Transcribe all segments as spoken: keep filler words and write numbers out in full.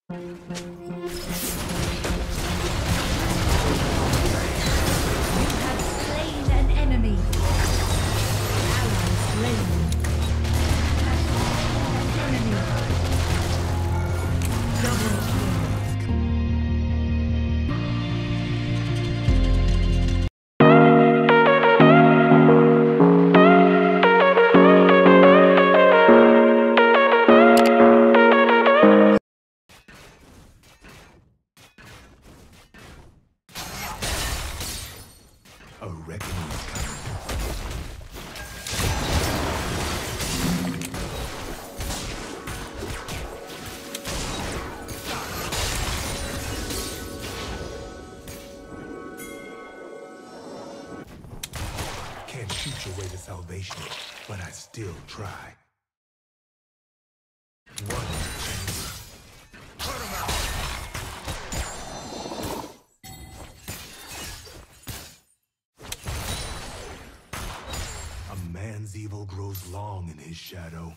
Can't shoot your way to salvation, but I still try. One chamber. Cut him out! A man's evil grows long in his shadow.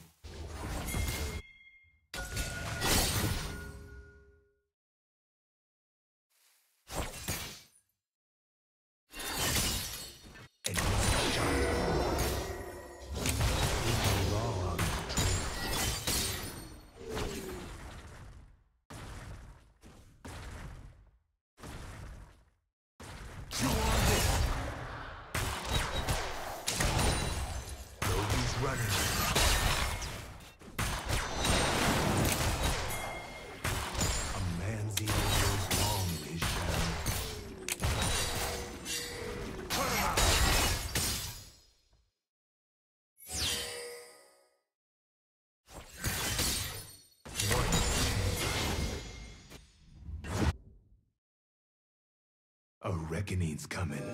A reckoning's coming.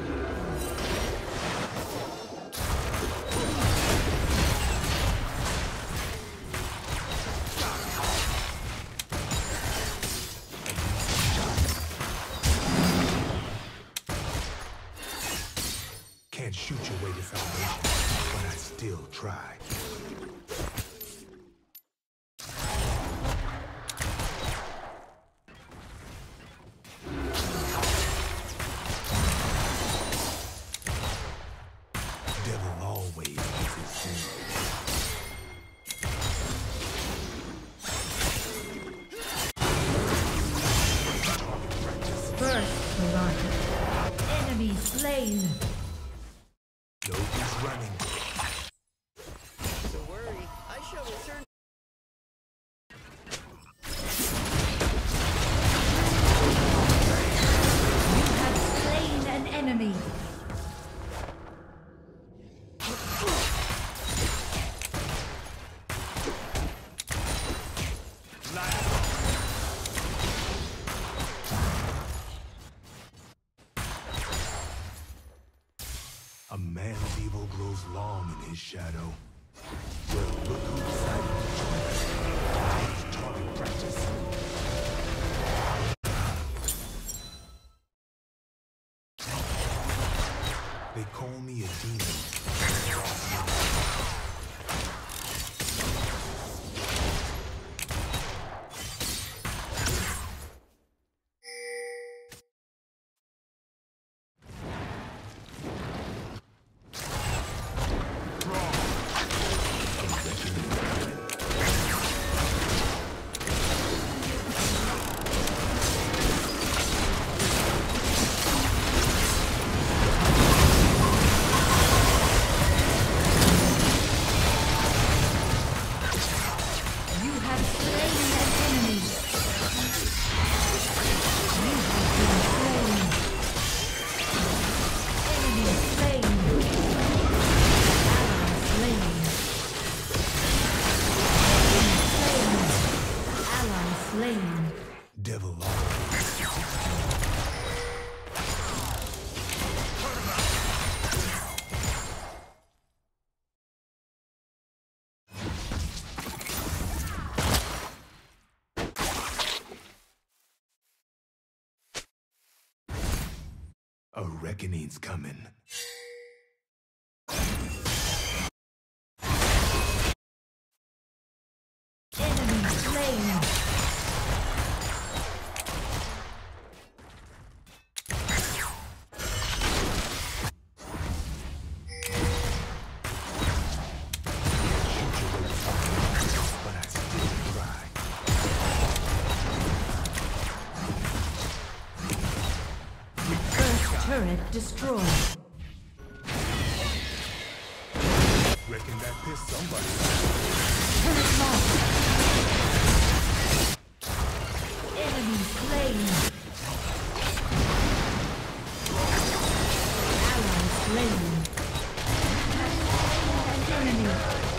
Can't shoot your way to salvation, but I still try. Slain. No use running. Don't worry, I shall return. You have slain an enemy. A man's evil grows long in his shadow. Well, look who decided to join us. Target practice. They call me a demon. Devil A reckoning's coming. Enemy slain. turret destroyed. Reckon that pissed somebody. Turret lost. Enemy slain. Ally slain. An enemy.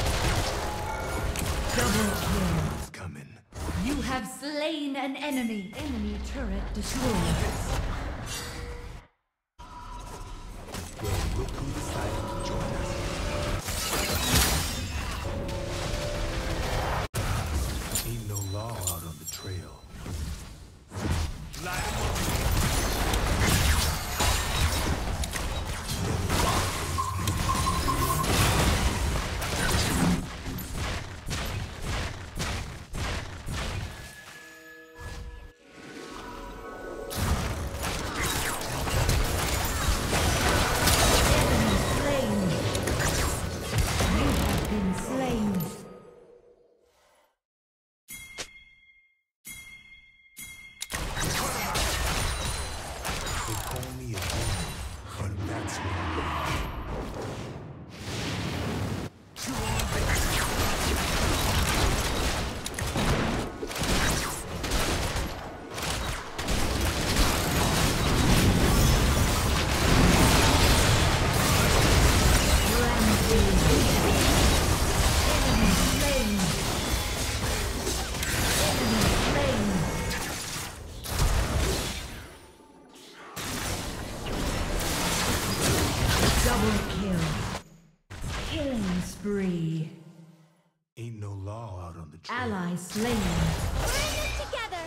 Double kill. It's coming. You have slain an enemy. Enemy turret destroyed. Well, look who decided to join us. Ain't no law out on the trail. Light 'em up. Spree. Ain't no law out on the trail. Ally slain. We're in this together.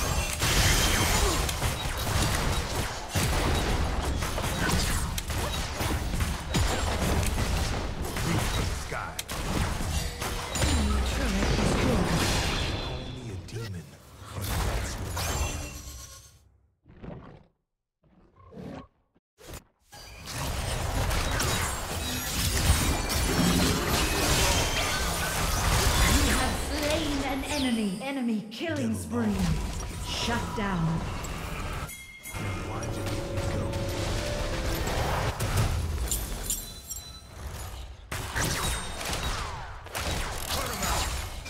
Reach for the sky. Enemy turret destroyed. Only a demon, but that's what I am. Enemy, enemy killing spree. Shut down. Why'd you let me go? Cut him out.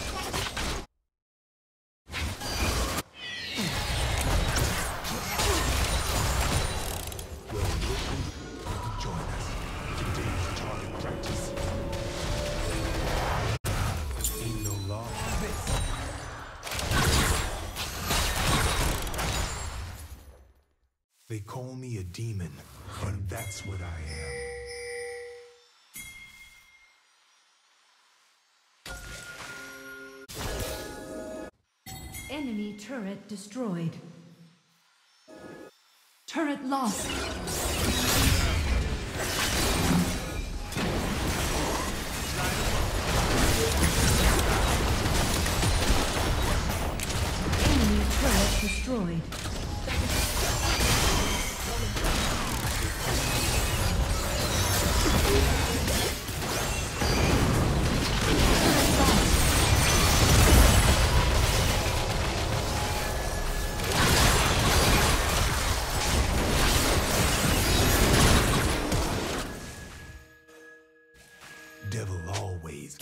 Well, look who can join us. Today's target practice. Ain't no law on this. They call me a demon, but that's what I am. Enemy turret destroyed. Turret lost. Enemy turret destroyed. Devil always.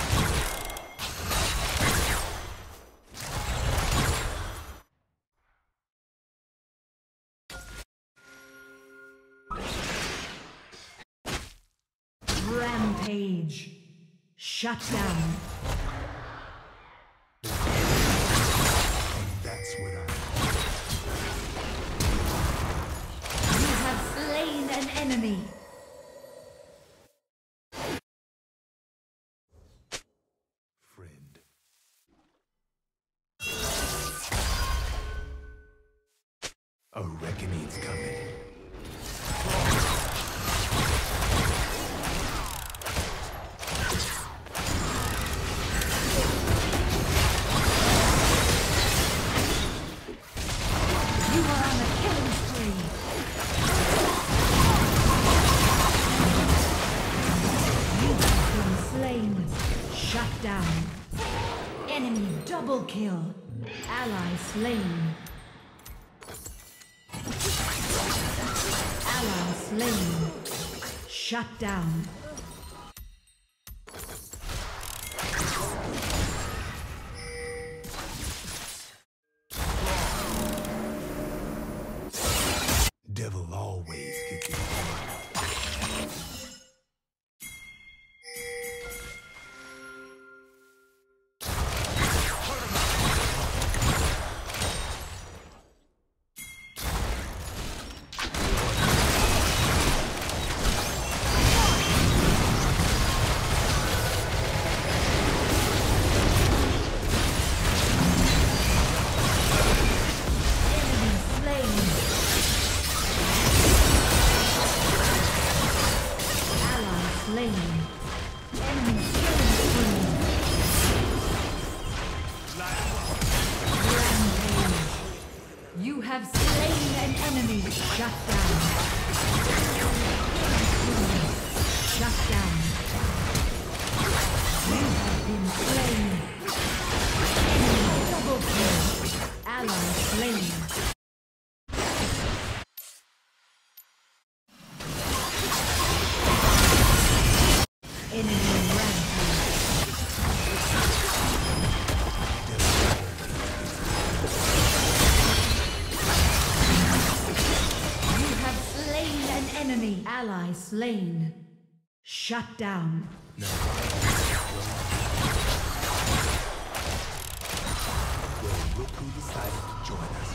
Rampage. Shut down. That's what I am. You have slain an enemy. Friend. A reckoning's coming. You are on a killing spree. You have been slain. Shut down. Enemy double kill. Ally slain. Ally slain. Shut down. Devil always gets it. You have slain an enemy. Shut down. Shut down. You have been slain. Enemy double kill. Ally slain. Enemy rampage. You have slain an enemy. Ally slain. Shut down. No. Well, look who decided to join us.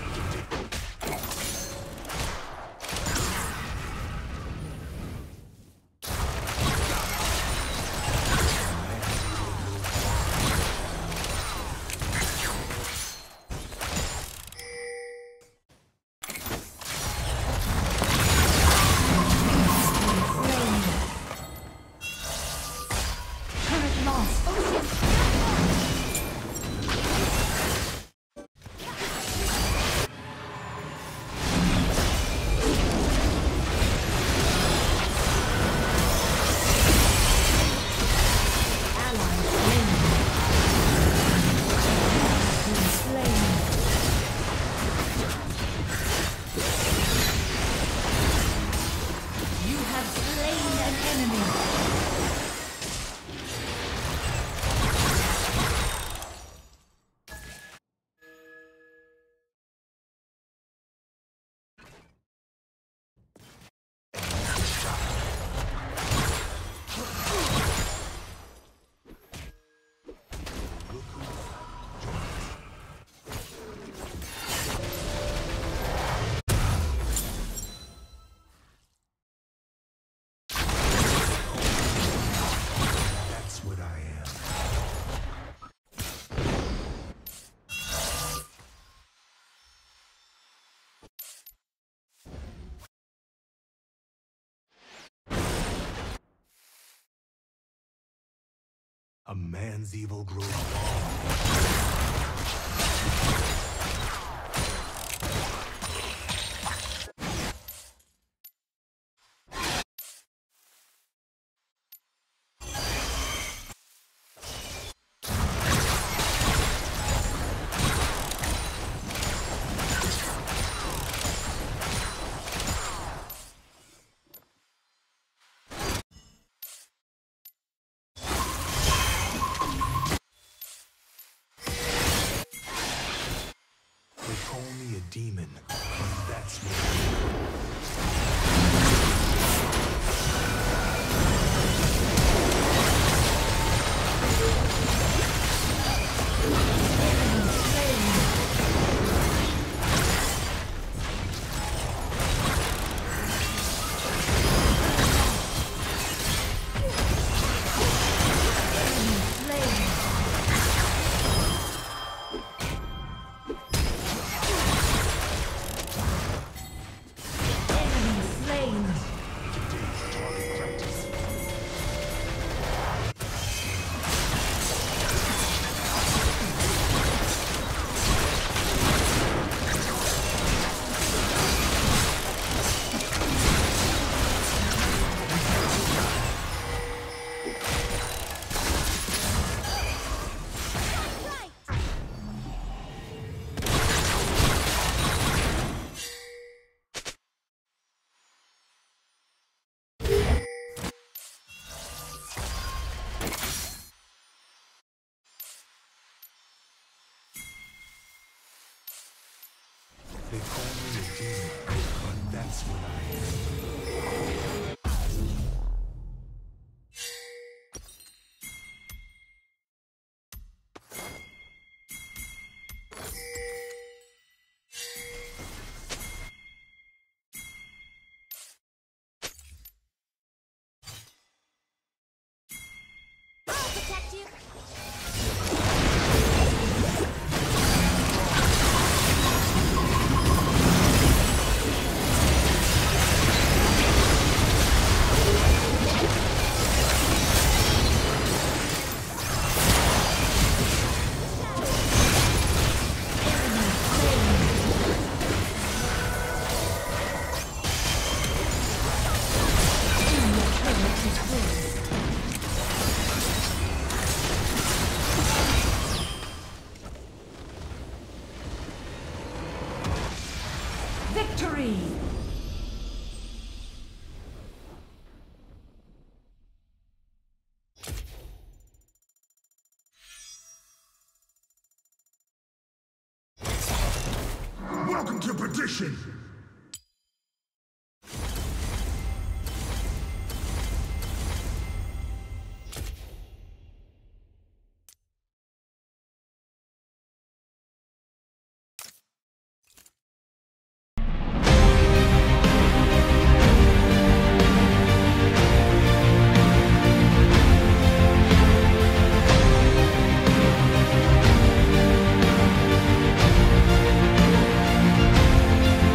A man's evil grows long. Demon. That's what They call me a demon, but that's what I am. I'll protect you. Victory! Welcome to Perdition!